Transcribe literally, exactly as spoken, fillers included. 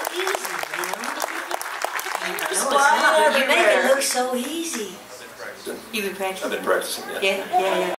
easy, you know? No, it's Just not. You make everywhere. it look so easy. I've been practicing. You've been practicing? I've been practicing, yeah. Yeah, yeah, yeah.